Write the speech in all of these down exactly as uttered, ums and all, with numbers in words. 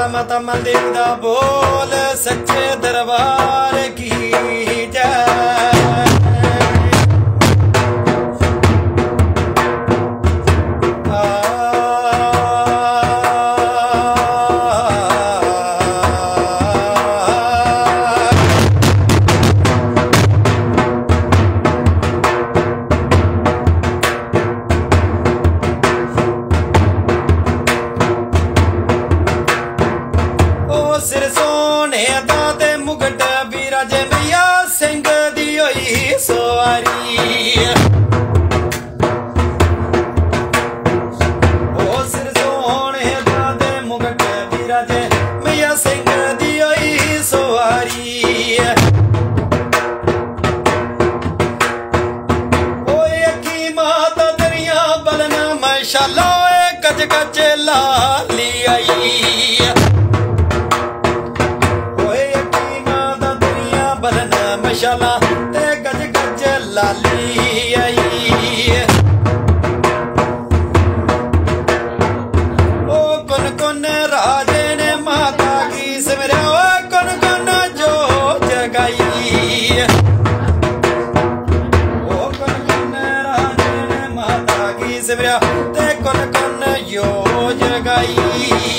माता मालदेव दा बोल सच्चे दरबार की जय। सिर सोने दा ते मुगट विराजे मैया सिंह दी होई सवारी। ओ सिर सोने दा ते मुगट विराजे मैया सिंह दी होई सवारी। ओए अखी माता तेरिया बलना माशाल्लाह गज गज लाली आई। मशाला ते गज गज लाली आई। ओ कुन कुन राजे ने माता की सिमरिया ओ कुन कुन जो जगाई। ओ कुन कुन राजे ने माता की सिमरिया ते कुन कुन जो जगाई।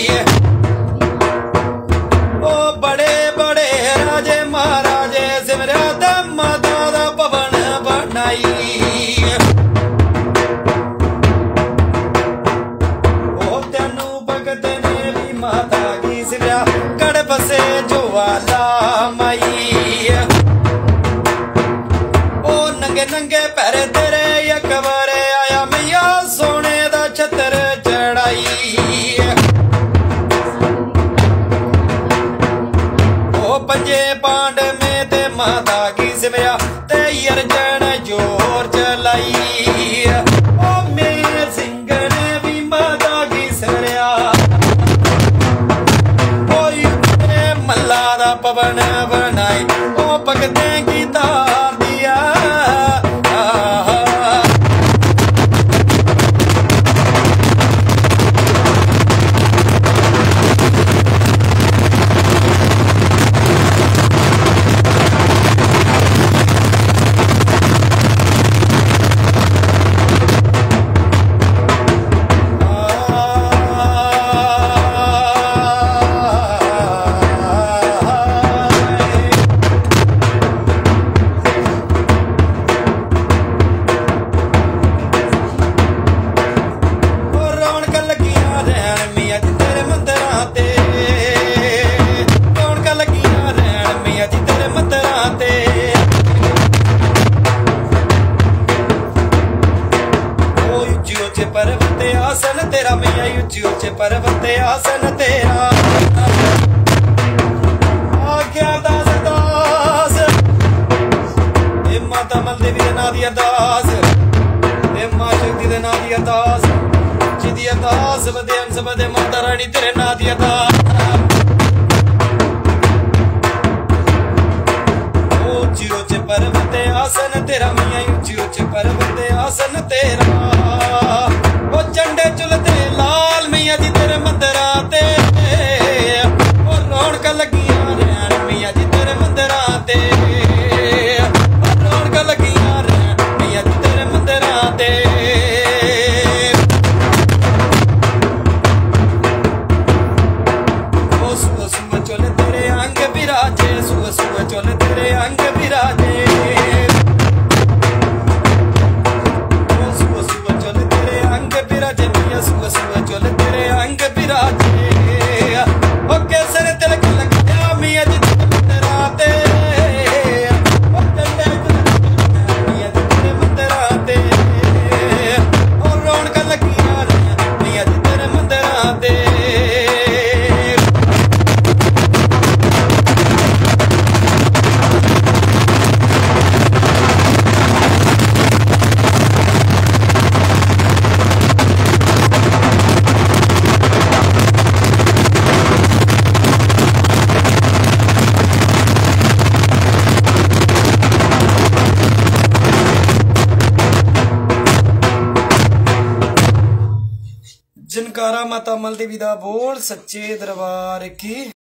ओ बड़े बड़े राजे महाराजे सिमरिया माता दा भवन बनाई। ओ तेनू भगत ने भी माता की सिमरिया गढ़ बसे ज्वाला माई। ओ नंगे नंगे पैर तेरे अकबर आया मैया सोने दा छतर चढ़ाई। ओ पंजे पांड में ते माता सिमरिया ते अर्जन जोर चलाई। ओ मेरे सिंह ने भी माता की सिमरिया मल्ला दा पवन बनाई। ओ भगतें की तार दिया पर्वत आसन तेरा मैया ऊंचे ऊंचे पर्वत आसन तेरा। आज्ञा दास दास ए माता मालदेवी दे नां दिया दास ए मां शक्ति दे नां दिया दास जिदिया दास बदे अंश बदे माता रानी तेरे नां दिया दास। ऊंचे ऊंचे पर्वत आसन तेरा मैया ऊंचे ऊंचे पर्वत आसन तेरा। ओ झंडे झुलते लाल मैया जी तेरे मंदिरा ते ओ रौनक लगियां रहन मैया जी तेरे मंदिरा ते ओ रौनक लगियां रहन मैया जी तेरे मंदिरा ते। ओ सुआ सुआ चोल तेरे अंग विराजे सुआ सुआ चोल तेरे अंग विराजे। ओ सुआ जनकारा माता मल देवी दा बोल सच्चे दरबार की।